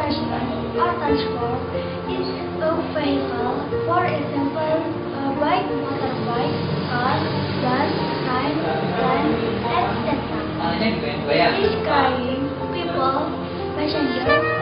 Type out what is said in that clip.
transportation or transport is a vehicle, for example, a bike, motorbike, car, bus, train, plane, etc. It is carrying people, passengers,